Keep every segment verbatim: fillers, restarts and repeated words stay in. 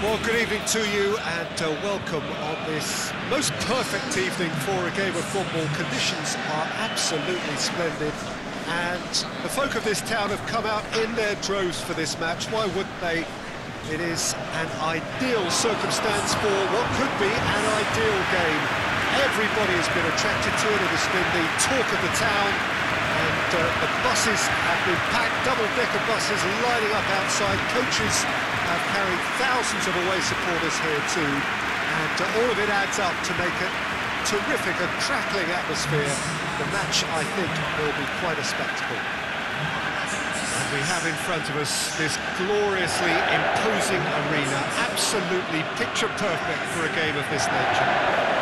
Well, good evening to you and uh, welcome on this most perfect evening for a game of football. Conditions are absolutely splendid and the folk of this town have come out in their droves for this match. Why wouldn't they? It is an ideal circumstance for what could be an ideal game. Everybody has been attracted to it. It has been the talk of the town, and uh, the buses have been packed, double-decker buses lining up outside. Coaches have carried thousands of away supporters here too, and uh, all of it adds up to make a terrific and crackling atmosphere. The match, I think, will be quite a spectacle. And we have in front of us this gloriously imposing arena, absolutely picture perfect for a game of this nature.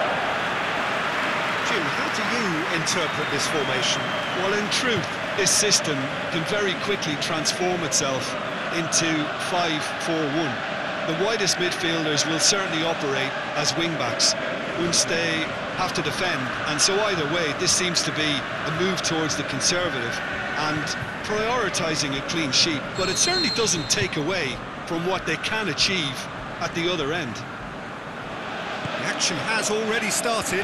Jim, how do you interpret this formation? Well, in truth, this system can very quickly transform itself into five four one. The widest midfielders will certainly operate as wing-backs once they have to defend, and so either way, this seems to be a move towards the conservative and prioritising a clean sheet, but it certainly doesn't take away from what they can achieve at the other end. The action has already started.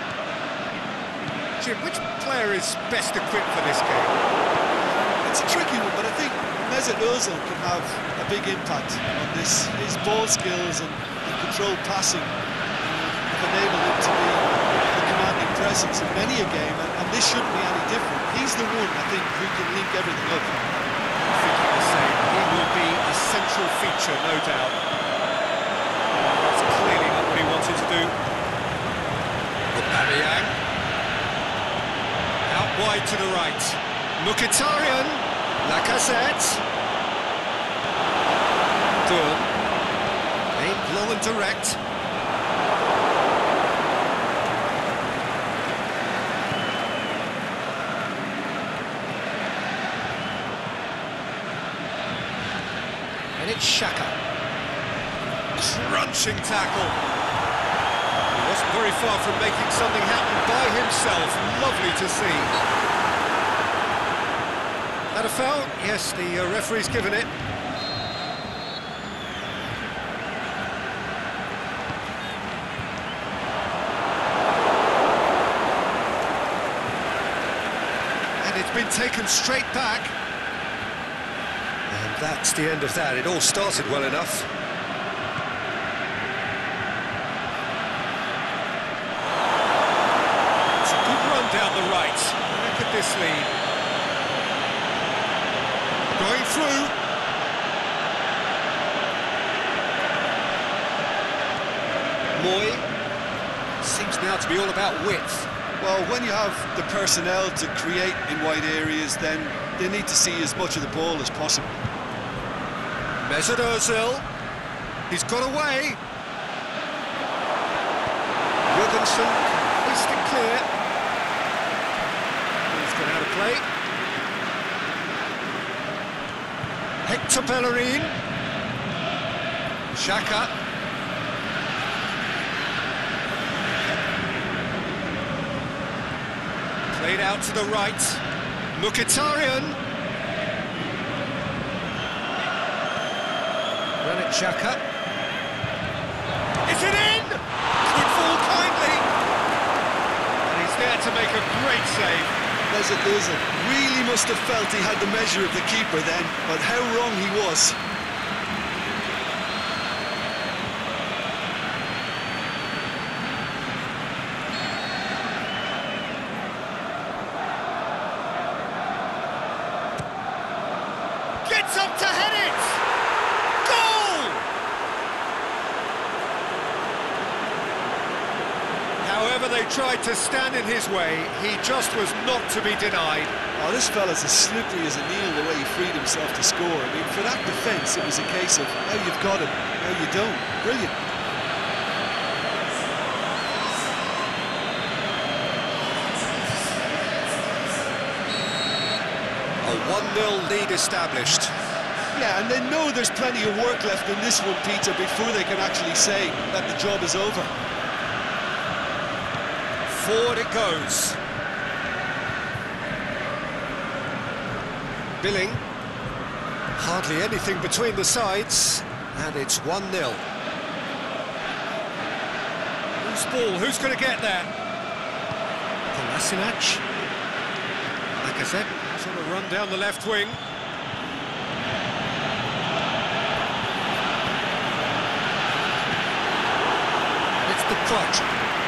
Jim, which player is best equipped for this game? It's a tricky one, but I think Mesut Ozil can have a big impact on this. His ball skills and, and controlled passing have enabled him to be the commanding presence in many a game, and, and this shouldn't be any different. He's the one, I think, who can link everything up. I think the same. He will be a central feature, no doubt. That's clearly not what he wanted to do. Aubameyang. Out wide to the right. Mkhitaryan. Lacazette. Done. Aimed low and direct. And it's Xhaka. Crunching tackle. He wasn't very far from making something happen by himself. Lovely to see. That a foul? Yes, the uh, referee's given it. And it's been taken straight back. And that's the end of that. It all started well enough. It's a good run down the right. Look at this lead. Going through. Moy seems now to be all about width. Well, when you have the personnel to create in wide areas, then they need to see as much of the ball as possible. Mesut Ozil. He's got away. Jurgensen hoist it clear. He's gone out of play. Hector Bellerin. Xhaka. Played out to the right. Mkhitaryan. Granit Xhaka. Is it in? Could fall kindly. And he's there to make a great save. Mesut Ozil really must have felt he had the measure of the keeper then, but how wrong he was. Gets up to head it! Goal! However they tried to stand in his way, he just was not to be denied. Oh, this fella's as slippery as a needle the way he freed himself to score. I mean, for that defence, it was a case of now you've got him, now you don't. Brilliant. A one nil lead established. Yeah, and they know there's plenty of work left in this one, Peter, before they can actually say that the job is over. Forward it goes. Billing. Hardly anything between the sides, and it's one nil. Loose ball, who's going to get there? Kolasinac. Lacazette sort of run down the left wing. It's the clutch.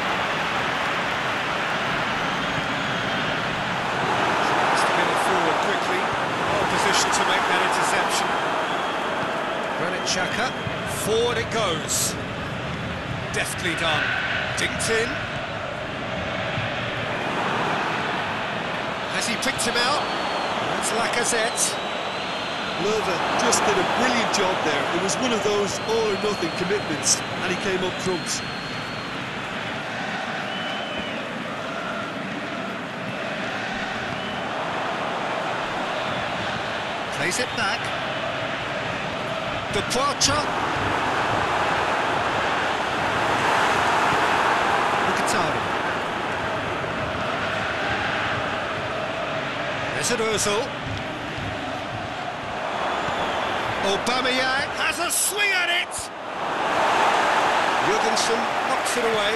Tries to get it forward quickly. Well positioned to make that interception. Granit Xhaka. Forward it goes. Deftly done. Dinked in. Has he picked him out? That's Lacazette. Löwe just did a brilliant job there. It was one of those all-or-nothing commitments, and he came up trumps. Plays it back. Departure. Mkhitaryan. Mesut Ozil. Aubameyang has a swing at it. Jurgensen knocks it away.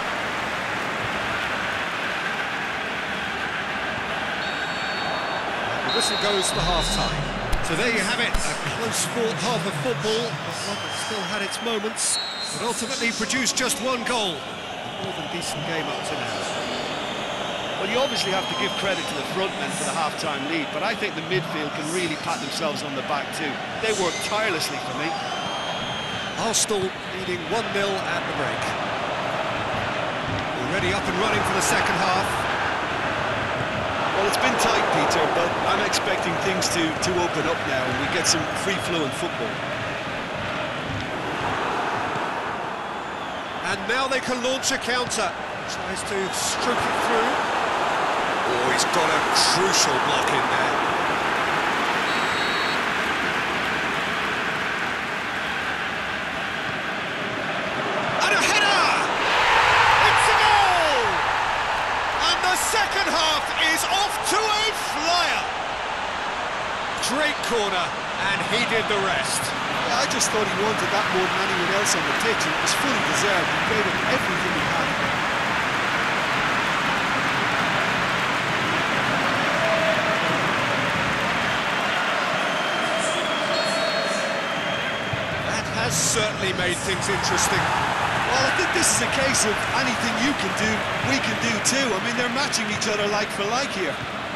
The whistle goes for half-time. So there you have it, a close-fought half of football, but one that still had its moments, but ultimately produced just one goal. A more than decent game up to now. Well, you obviously have to give credit to the front men for the half-time lead, but I think the midfield can really pat themselves on the back too. They worked tirelessly for me. Arsenal leading one nil at the break. Already up and running for the second half. Well, it's been tight, Peter, but I'm expecting things to, to open up now and we get some free-flowing football. And now they can launch a counter. Tries to stroke it through. Oh, he's got a crucial block in there. And a header! It's a goal! And the second half is off to a flyer. Great corner, and he did the rest. Yeah, I just thought he wanted that more than anyone else on the pitch, and it was fully deserved. He gave it everything he had. That has certainly made things interesting. Well, I think this is a case of anything you can do, we can do too. I mean, they're matching each other like for like here.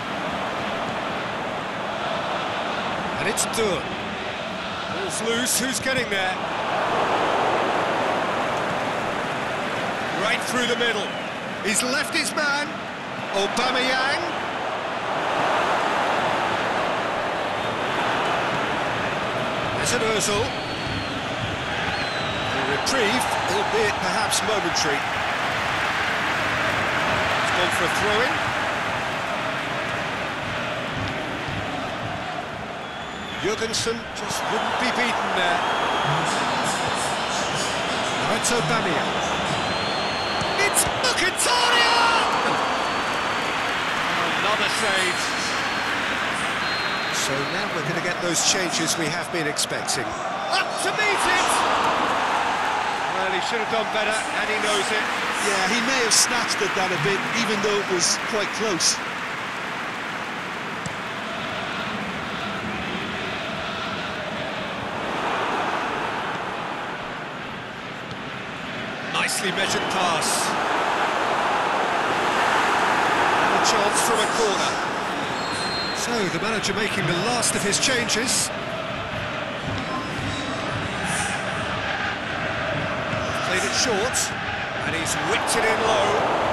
And it's done. Ball's loose, who's getting there? Right through the middle. He's left his man. Aubameyang. Mesut Ozil. A reprieve, albeit perhaps momentary. He's gone for a throw-in. Jurgensen just wouldn't be beaten there. Now it's Aubameyang. It's Mkhitaryan! Another save. So now we're going to get those changes we have been expecting. Up to meet it! Well, he should have done better, and he knows it. Yeah, he may have snatched at that a bit, even though it was quite close. Nicely measured pass. And a chance from a corner. So, the manager making the last of his changes. Played it short, and he's whipped it in low.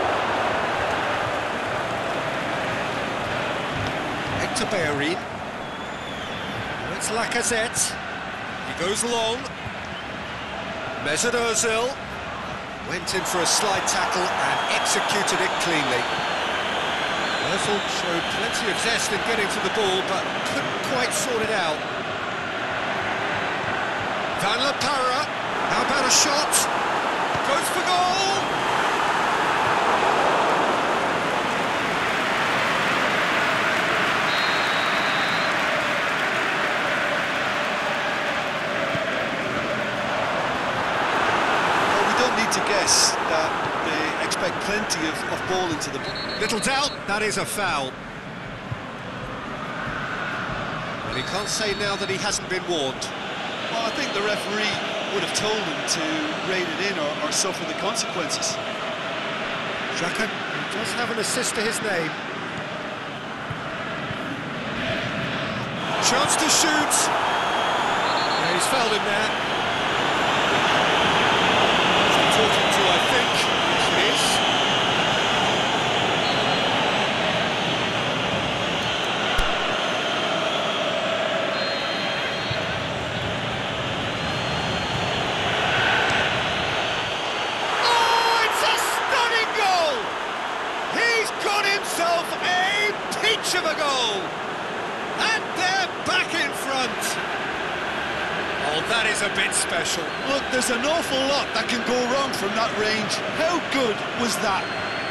Hector Bellerin. Now it's Lacazette. He goes long. Mesut Ozil. Went in for a slide tackle and executed it cleanly. Ozil showed plenty of zest in getting to the ball, but couldn't quite sort it out. Van La Parra, how about a shot? Goes for goal! To guess that expect plenty of, of ball into the... Little doubt, that is a foul. Well, he can't say now that he hasn't been warned. Well, I think the referee would have told him to rein it in or, or suffer the consequences. Xhaka does have an assist to his name. Chance to shoot. Yeah, he's fouled him there. He's talking to, I think. Yes, it is. Oh, it's a stunning goal! He's got himself a peach of a goal! And they're back in front. Oh, that is a bit special. Look, there's an awful lot that can go wrong from that range. How good was that?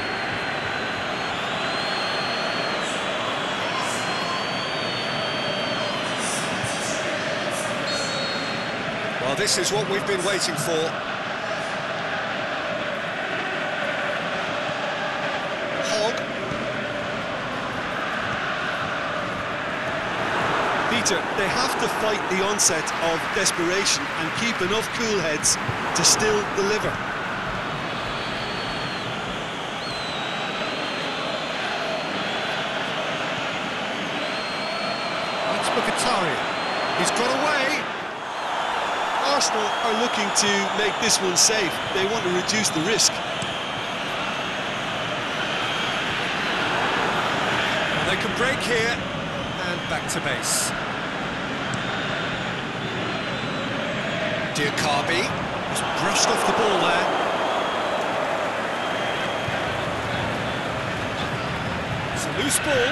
Well, this is what we've been waiting for. Hogg. Peter, they have to fight the onset of desperation and keep enough cool heads to still deliver. That's Mkhitaryan. He's got away. Arsenal are looking to make this one safe. They want to reduce the risk. Well, they can break here and back to base. Diakabi has brushed off the ball there. It's a loose ball.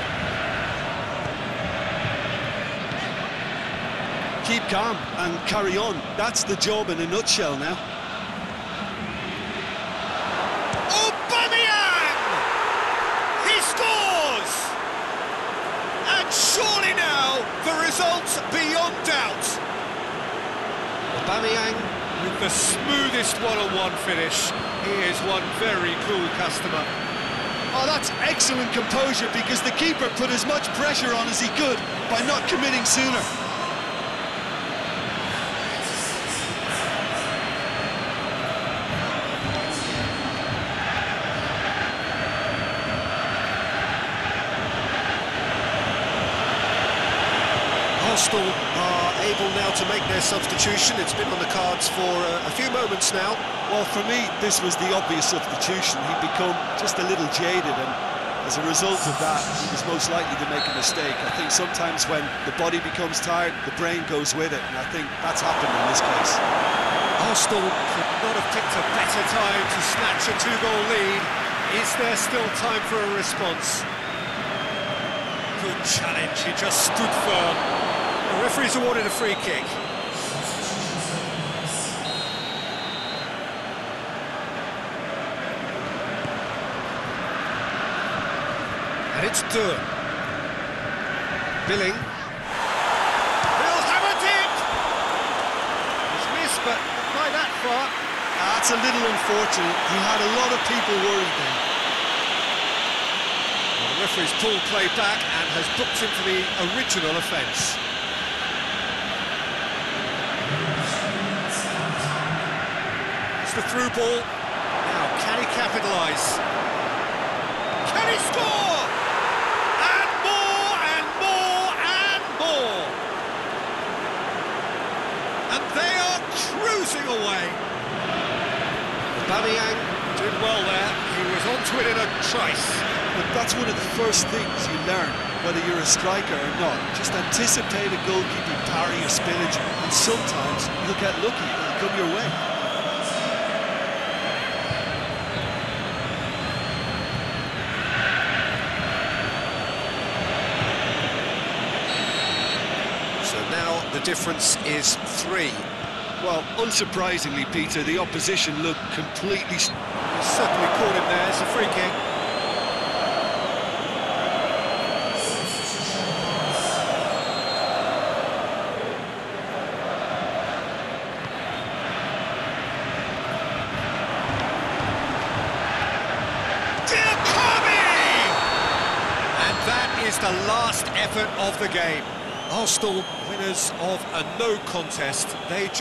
Keep calm and carry on. That's the job in a nutshell now. Aubameyang! He scores! And surely now the result's beyond doubt. Aubameyang with the smoothest one-on-one finish. He is one very cool customer. Oh, that's excellent composure because the keeper put as much pressure on as he could by not committing sooner. Arsenal are able now to make their substitution. It's been on the cards for uh, a few moments now. Well, for me, this was the obvious substitution. He'd become just a little jaded, and as a result of that, he was most likely to make a mistake. I think sometimes when the body becomes tired, the brain goes with it, and I think that's happened in this case. Arsenal could not have picked a better time to snatch a two-goal lead. Is there still time for a response? Good challenge, he just stood firm. The referee's awarded a free kick. And it's Durr. Billing. He'll have a dip! He's missed, but not by that far. That's a little unfortunate. He had a lot of people worried then. Well, the referee's pulled play back and has booked him for the original offence. The through ball. Now, can he capitalise? Can he score? And more, and more, and more. And they are cruising away. Aubameyang did well there. He was onto it in a trice. But that's one of the first things you learn, whether you're a striker or not. Just anticipate a goalkeeping parry or spillage, and sometimes you'll get lucky. It'll come your way. Now the difference is three. Well, unsurprisingly, Peter, the opposition looked completely... He certainly caught him there. It's a free kick. is the last effort of the game. Arsenal, winners of a no contest. They